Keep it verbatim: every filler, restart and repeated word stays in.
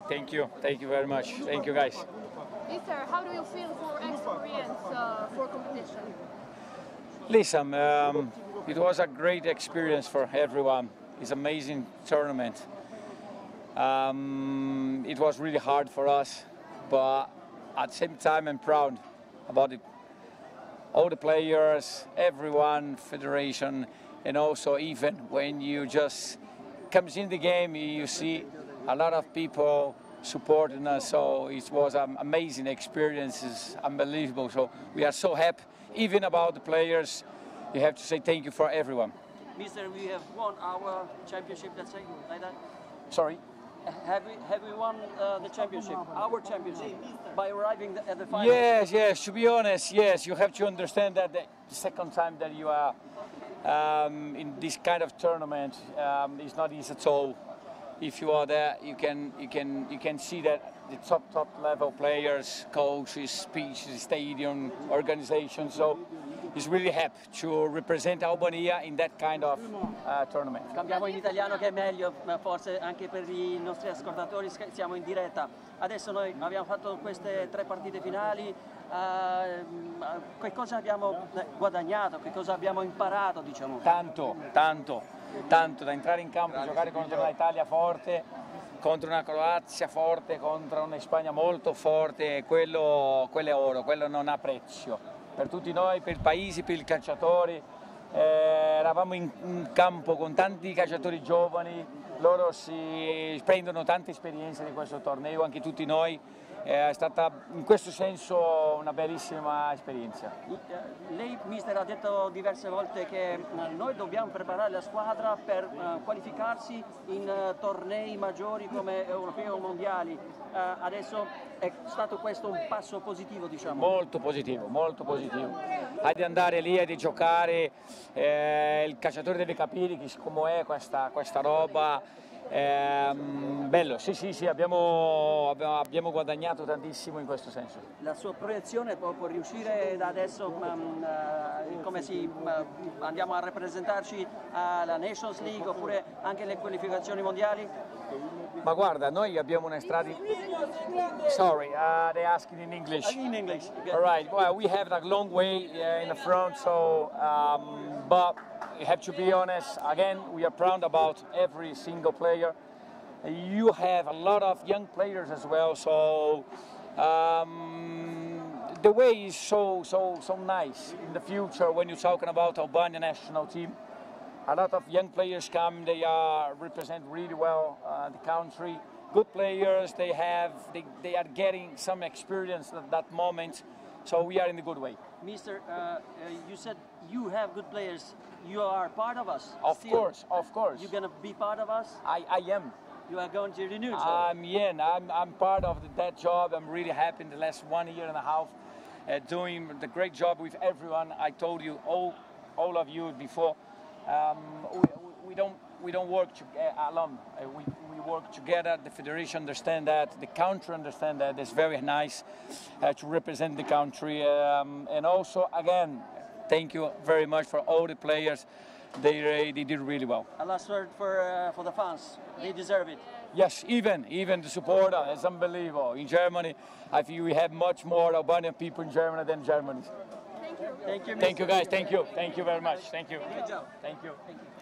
Thank you. Thank you very much. Thank you, guys. Mister, how do you feel for experience uh, for competition? Listen, um, it was a great experience for everyone. It's an amazing tournament. Um, it was really hard for us, but at the same time I'm proud about it. All the players, everyone, federation, and also even when you just comes in the game, you see a lot of people supporting us. So it was an amazing experience, it's unbelievable. So we are so happy, even about the players. You have to say thank you for everyone. Mister, we have won our championship, let's say, like that. Sorry? Have we, have we won uh, the championship, our championship, by arriving at the final? Yes, yes, to be honest, yes. You have to understand that the second time that you are um, in this kind of tournament um, is not easy at all. If you are there, you can, you can, you can see that the top, top level players, coaches, speeches, stadium, organization. So he's really happy to represent Albania in that kind of uh, tournament. Cambiamo in italiano che è meglio, forse anche per i nostri ascoltatori, siamo in diretta. Adesso noi abbiamo fatto queste tre partite finali, uh, che cosa abbiamo guadagnato, che cosa abbiamo imparato, diciamo? Tanto, tanto, tanto, da entrare in campo, giocare contro un'Italia forte, contro una Croazia forte, contro una Spagna molto forte, quello, quello è oro, quello non ha prezzo. Per tutti noi, per i paesi, per i calciatori, eh, eravamo in, in campo con tanti calciatori giovani, loro si prendono tante esperienze di questo torneo, anche tutti noi, eh, è stata in questo senso una bellissima esperienza. Lei, mister, ha detto diverse volte che noi dobbiamo preparare la squadra per uh, qualificarsi in uh, tornei maggiori come europei o mondiali. Uh, adesso è stato questo un passo positivo, diciamo? Molto positivo, molto positivo. Hai di andare lì, hai di giocare, eh, il calciatore deve capire come è questa, questa roba. Eh, bello, sì sì sì, abbiamo, abbiamo guadagnato tantissimo in questo senso. La sua proiezione può, può riuscire da adesso, um, uh, come si, uh, andiamo a rappresentarci alla Nations League oppure anche le qualificazioni mondiali? Ma guarda, noi abbiamo una strada. Sorry, uh, they asking in English. In English. All right. Well, we have a long way uh, in the front, so um, but you have to be honest. Again, we are proud about every single player. You have a lot of young players as well, so um, the way is so so so nice in the future when you're talking about Albania national team. A lot of young players come, they are represent really well uh, the country. Good players, they have, they, they are getting some experience at that moment, so we are in a good way. Mister, uh, uh, you said you have good players. You are part of us. Of still. course, of course. You're gonna be part of us? I, I am. You are going to renew. I'm yeah, I'm, I'm part of the, that job. I'm really happy in the last one year and a half uh, doing the great job with everyone. I told you, all, all of you before. Um, we, we don't we don't work to, uh, alone. Uh, we, we work together. The federation understand that. The country understand that. It's very nice uh, to represent the country. Um, and also, again, thank you very much for all the players. They they did really well. A last word for uh, for the fans. They deserve it. Yes, even even the supporter. It's unbelievable. In Germany, I feel we have much more Albanian people in Germany than Germans. Thank you. Thank you, Thank you, guys. Thank you. Thank you very much. Thank you. Good job. Thank you. Thank you.